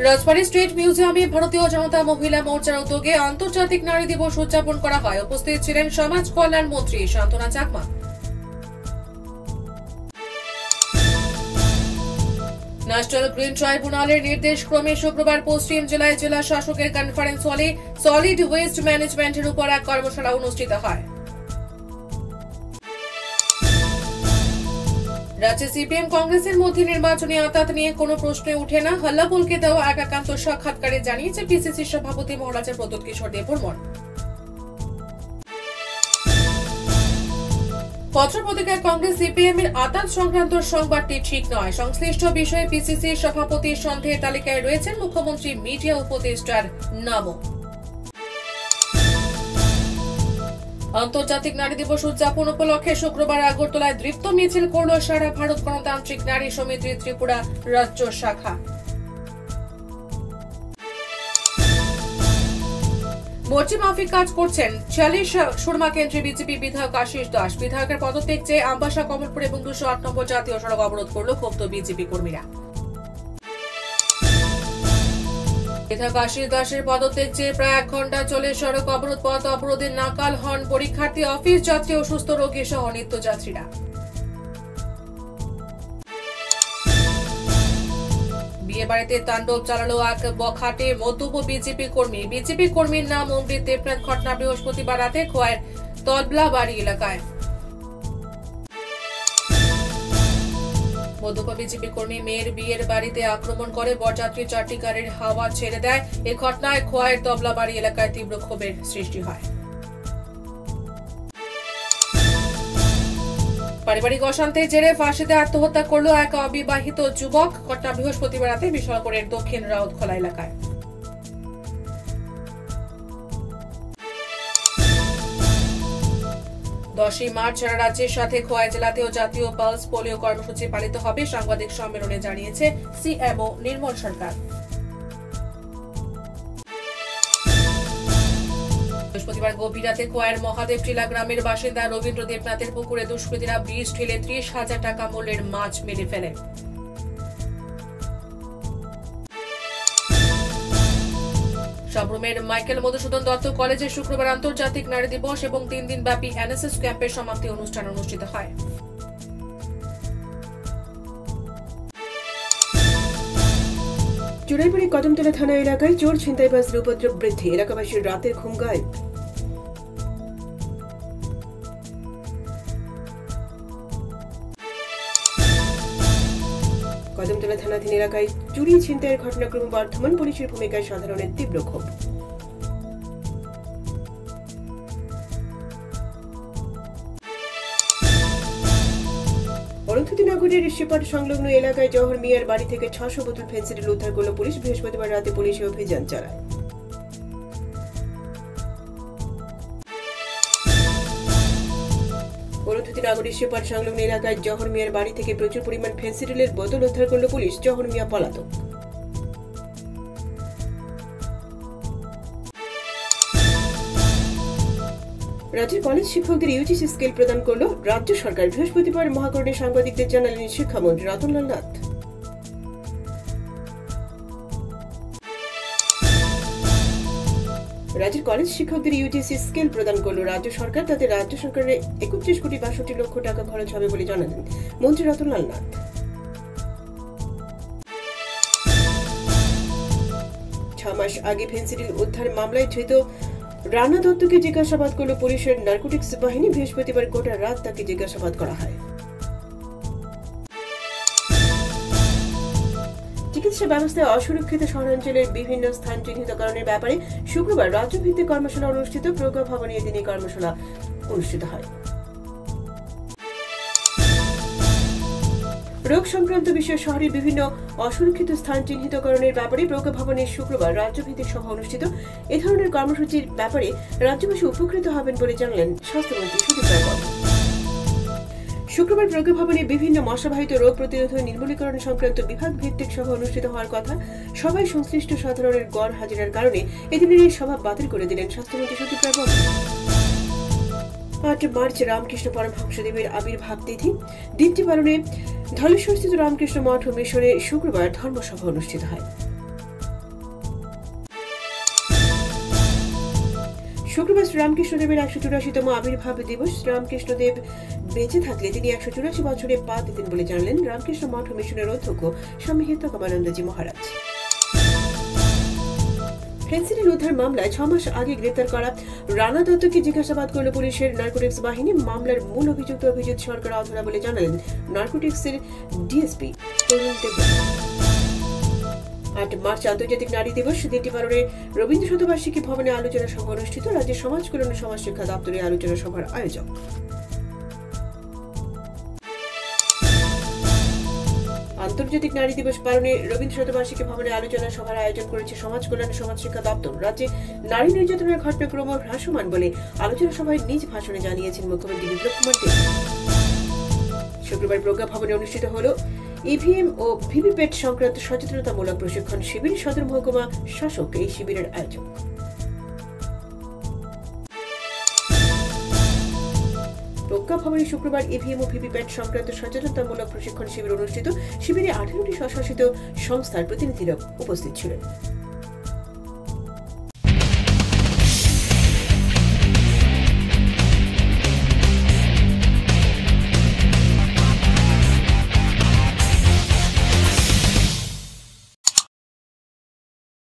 রাজবাড়ী state মিউজিয়ামে ভারতীয় জনতা মহিলা মোর্চার উদ্যোগে আন্তর্জাতিক নারী দিবস উদযাপন করা হয়। উপস্থিত ছিলেন সমাজ কল্যাণ মন্ত্রী শান্তনা চাকমা। ন্যাশনাল গ্রিন ট্রাইব্যুনালের নির্দেশ ক্রমে শুক্রবার পশ্চিম জেলায় জেলা শাসকের কনফারেন্স হলে সলিড ওয়েস্ট ম্যানেজমেন্টের উপর এক কর্মশালা অনুষ্ঠিত হয়। রাজ্যে সিপিএম কংগ্রেসের মধ্যে নির্বাচনী আঁতাত নিয়ে কোনো প্রশ্নই ওঠে না, হল্লাবলকে দেওয়া এক একান্ত সাক্ষাৎকারে জানিয়েছে পিসিসি সভাপতি মহারাজা প্রদ্যোৎ কিশোর দেববর্মন। পত্রপত্রিকায় কংগ্রেস সিপিএম এর আঁতাত সংক্রান্ত সংবাদটি ঠিক নয়। সংশ্লিষ্ট বিষয়ে পিসিসি সভাপতির সন্দেহের তালিকায় রয়েছেন মুখ্যমন্ত্রী মিডিয়া উপদেষ্টার নামও। আন্তর্জাতিক নারী দিবস উদযাপন উপলক্ষে শুক্রবার আগরতলায় দীপ্ত মিছিল করল সারা ভারত গণতান্ত্রিক নারী সমিতির ত্রিপুরা রাজ্য শাখা। মর্জি মাফিক কাজ করছেন 46 সুরমা কেন্দ্রের বিজেপি বিধায়ক আশিস দাস। বিধায়কের পদত্যাগ চেয়ে আমবাসা, কমলপুর এবং 208 নম্বর জাতীয় সড়ক অবরোধ করল ক্ষুব্ধ বিজেপি কর্মীরা। বিধায়ক আশিস দাসের পদত্যাগ চেয়ে প্রায় 1 ঘন্টা চলে সড়ক অবরোধ। পথ অবরোধে নাকাল হন পরীক্ষার্থী, অফিস যাত্রী, অসুস্থ রোগী সহ নিত্যযাত্রীরা। বিয়ে বাড়িতে তাণ্ডব চালালো এক বখাটে মন্তব্য বিজেপি কর্মী। বিজেপি কর্মীর নাম অমৃত দেবনাথ। ঘটনা বৃহস্পতিবার রাতে খোয়াইয়ের তলবলা বাড়ি এলাকায়। মধ্যপ বিজেপি কর্মী মেয়ের বিয়ের বাড়িতে আক্রমণ করে বরযাত্রী 4টি গাড়ির হাওয়া ছেড়ে দেয়। এই ঘটনায় খোয়াইয়ের তবলা বাড়ি এলাকায় তীব্র ক্ষোভের সৃষ্টি হয়। পারিবারিক অশান্তির জেরে ফাঁসিতে আত্মহত্যা করল এক অবিবাহিত যুবক। ঘটনা বৃহস্পতিবার রাতে বিশালগড়ের দক্ষিণ রাউতখোলা এলাকায়। দশই মার্চ সারা রাজ্যের সাথে খোয়াই জেলাতেও জাতীয় পালস পোলিও কর্মসূচি পালিত হবে। সাংবাদিক সম্মেলনে জানিয়েছে সিএমও নির্মল সরকার। বৃহস্পতিবার গভীর রাতে খোয়াইয়ের মহাদেব টিলা গ্রামের বাসিন্দা রবীন্দ্র দেবনাথের পুকুরে দুষ্কৃতীরা বিষ ঢেলে 30,000 টাকা মূল্যের মাছ মেরে ফেলে। সাবরুমের মাইকেল মধুসূদন দত্ত কলেজে শুক্রবার আন্তর্জাতিক নারী দিবস এবং 3 দিন ব্যাপী এনএসএস ক্যাম্পের সমাপ্তি অনুষ্ঠান অনুষ্ঠিত হয়। চুড়াইবাড়ি কদমতলা থানা এলাকায় চোর ছিনতাইবাজদের উপদ্রব বৃদ্ধি, এলাকাবাসীর রাতের ঘুম গায়েব। কদমতলা থানাধীন এলাকায় চুরি ছিনতাইয়ের ঘটনা ক্রমবর্ধমান, পুলিশের ভূমিকায় সাধারণের তীব্র ক্ষোভ। অরুন্ধতী নগরের ঋষিপাট সংলগ্ন এলাকায় জহর মিয়ার বাড়ি থেকে 600 বোতল ফেন্সিডিল উদ্ধার করল পুলিশ। বৃহস্পতিবার রাতে পুলিশ অভিযান চালায়। অরুন্ধতী নগর ঋষিপাট সংলগ্ন এলাকায় জহর মিয়ার বাড়ি থেকে প্রচুর পরিমাণ ফেন্সিডিলের বোতল উদ্ধার করল পুলিশ। জহর মিয়া পলাতক। রাজ্যের কলেজ শিক্ষকদের ইউজিসি স্কেল প্রদান করল রাজ্য সরকার। বৃহস্পতিবার মহাকরণে সাংবাদিকদের জানালেন শিক্ষামন্ত্রী রতনলাল নাথ। রাজ্যের কলেজ শিক্ষকদের ইউজিসি স্কেল প্রদান করল রাজ্য সরকার। তাতে রাজ্য সরকারের 31,62,00,000 টাকা খরচ হবে বলে জানালেন মন্ত্রী রতনলাল নাথ। 6 মাস আগে ফেন্সিডিল উদ্ধার মামলায় ধৃত রানা দত্তকে জিজ্ঞাসাবাদ করল পুলিশের নার্কোটিক্স বাহিনী। বৃহস্পতিবার গোটা রাত তাকে জিজ্ঞাসাবাদ করা হয়। চিকিৎসা ব্যবস্থায় অসুরক্ষিত শহরাঞ্চলের বিভিন্ন স্থান চিহ্নিতকরণের ব্যাপারে শুক্রবার রাজ্যভিত্তিক কর্মশালা অনুষ্ঠিত। প্রজ্ঞা ভবনে এদিন এই কর্মশালা অনুষ্ঠিত হয়। রোগ সংক্রান্ত বিষয়ে শহরের বিভিন্ন অসুরক্ষিত স্থান চিহ্নিতকরণের ব্যাপারে প্রজ্ঞা ভবনে শুক্রবার রাজ্যভিত্তিক সভা অনুষ্ঠিত। এ ধরনের কর্মসূচির ব্যাপারে রাজ্যবাসী উপকৃত হবেন বলে জানালেন স্বাস্থ্যমন্ত্রী সুদীপ রায় বর্মন। শুক্রবার প্রজ্ঞা ভবনে বিভিন্ন মশাবাহিত রোগ প্রতিরোধ ও নির্মূলীকরণ সংক্রান্ত বিভাগ ভিত্তিক সভা অনুষ্ঠিত হওয়ার কথা। সভায় সংশ্লিষ্ট সাধারণের গড় হাজিরার কারণে এদিনের এই সভা বাতিল করে দিলেন স্বাস্থ্যমন্ত্রী সুদীপ রায় বর্মন। 8 মার্চ রামকৃষ্ণ পরমহংসদেবের আবির্ভাব তিথি। দিনটি পালনে ধলেশ্বরস্থিত রামকৃষ্ণ মঠ ও মিশনে শুক্রবার ধর্মসভা অনুষ্ঠিত হয়। শুক্রবার শ্রীরামকৃষ্ণদেবের 184তম আবির্ভাব দিবস। শ্রীরামকৃষ্ণদেব বেঁচে থাকলে তিনি 184 বছরে পা দিতেন বলে জানালেন রামকৃষ্ণ মঠ মিশনের অধ্যক্ষ স্বামী হিতকামানন্দজি মহারাজ। ফেন্সিডিল উদ্ধার মামলায় 6 মাস আগে গ্রেপ্তার করা রানা দত্তকে জিজ্ঞাসাবাদ করল পুলিশের নার্কোটিক্স বাহিনী। মামলার মূল অভিযুক্ত অভিজিৎ সরকার অধরা বলে জানালেন নার্কোটিক্সের ডিএসপি তরুণ দেব। 8 মার্চ আন্তর্জাতিক নারী দিবস। দিনটি পালনে রবীন্দ্র শতবার্ষিকী ভবনে আলোচনা সভা অনুষ্ঠিত। রাজ্যের সমাজ কল্যাণ ও সমাজ শিক্ষা দপ্তরে আলোচনা সভার আয়োজক। আন্তর্জাতিক নারী দিবস পালনে রবীন্দ্র শতবার্ষিকী ভবনে আলোচনা সভার আয়োজন করেছে সমাজ কল্যাণ ও সমাজ শিক্ষা দপ্তর। রাজ্যে নারী নির্যাতনের ঘটনা ক্রমশ হ্রাসমান বলে আলোচনা সভায় নিজ ভাষণে জানিয়েছেন মুখ্যমন্ত্রী বিপ্লব কুমার দেব। শুক্রবার প্রজ্ঞা ভবনে অনুষ্ঠিত হল ইভিএম ও ভিভিপ্যাট সংক্রান্ত সচেতনতামূলক প্রশিক্ষণ শিবির। সদর মহকুমা শাসক এই শিবিরের আয়োজক। প্রজ্ঞা ভবনে শুক্রবার ইভিএম ও ভিভিপ্যাট সংক্রান্ত সচেতনতামূলক প্রশিক্ষণ শিবির অনুষ্ঠিত। শিবিরে 18টি স্বশাসিত সংস্থার প্রতিনিধিরা উপস্থিত ছিলেন।